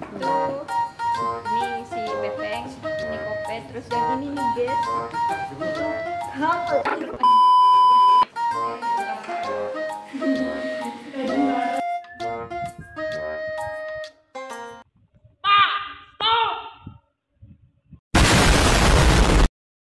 Tuh, ini si Bepeng, ini Kopet, terus yang ini nih guys, itu kapal.